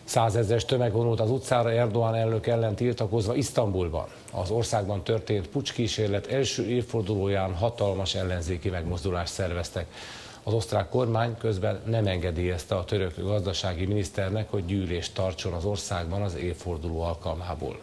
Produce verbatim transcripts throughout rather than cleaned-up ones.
Százezres tömeg vonult az utcára Erdoğan elnök ellen tiltakozva Isztambulban. Az országban történt pucskísérlet első évfordulóján hatalmas ellenzéki megmozdulást szerveztek. Az osztrák kormány közben nem engedélyezte a török gazdasági miniszternek, hogy gyűlést tartson az országban az évforduló alkalmából.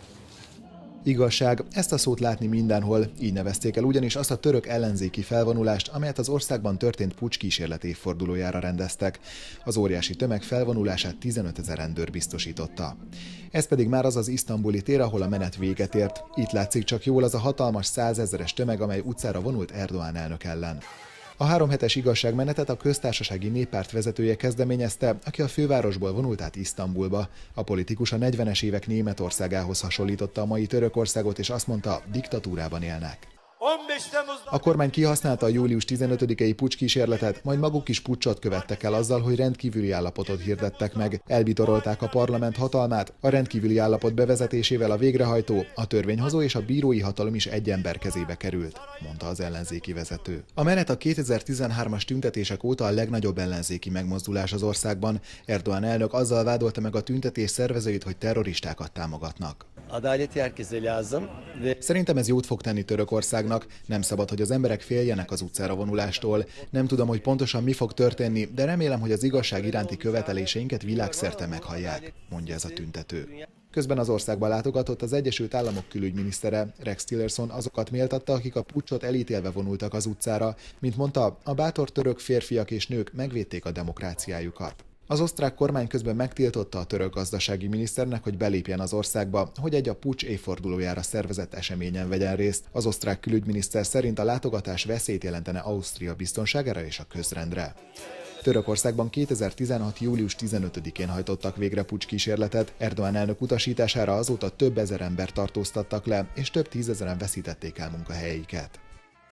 Igazság, ezt a szót látni mindenhol, így nevezték el ugyanis azt a török ellenzéki felvonulást, amelyet az országban történt puccs kísérlet évfordulójára rendeztek. Az óriási tömeg felvonulását tizenötezer rendőr biztosította. Ez pedig már az az isztambuli tér, ahol a menet véget ért. Itt látszik csak jól az a hatalmas százezeres tömeg, amely utcára vonult Erdoğan elnök ellen. A háromhetes igazságmenetet a köztársasági néppárt vezetője kezdeményezte, aki a fővárosból vonult át Isztambulba. A politikus a negyvenes évek Németországához hasonlította a mai Törökországot, és azt mondta, diktatúrában élnek. A kormány kihasználta a július tizenötödikei pucckísérletet, majd maguk is puccsot követtek el azzal, hogy rendkívüli állapotot hirdettek meg. Elbitorolták a parlament hatalmát, a rendkívüli állapot bevezetésével a végrehajtó, a törvényhozó és a bírói hatalom is egy ember kezébe került, mondta az ellenzéki vezető. A menet a kétezer-tizenhármas tüntetések óta a legnagyobb ellenzéki megmozdulás az országban. Erdoğan elnök azzal vádolta meg a tüntetés szervezőit, hogy terroristákat támogatnak. Szerintem ez jót fog tenni Törökországnak, nem szabad, hogy az emberek féljenek az utcára vonulástól. Nem tudom, hogy pontosan mi fog történni, de remélem, hogy az igazság iránti követeléseinket világszerte meghallják, mondja ez a tüntető. Közben az országba látogatott az Egyesült Államok külügyminisztere, Rex Tillerson azokat méltatta, akik a puccsot elítélve vonultak az utcára. Mint mondta, a bátor török férfiak és nők megvédték a demokráciájukat. Az osztrák kormány közben megtiltotta a török gazdasági miniszternek, hogy belépjen az országba, hogy egy a puccs évfordulójára szervezett eseményen vegyen részt. Az osztrák külügyminiszter szerint a látogatás veszélyt jelentene Ausztria biztonságára és a közrendre. Törökországban kétezer-tizenhat. július tizenötödikén hajtottak végre pucckísérletet. Erdoğan elnök utasítására azóta több ezer ember tartóztattak le, és több tízezeren veszítették el munkahelyeiket.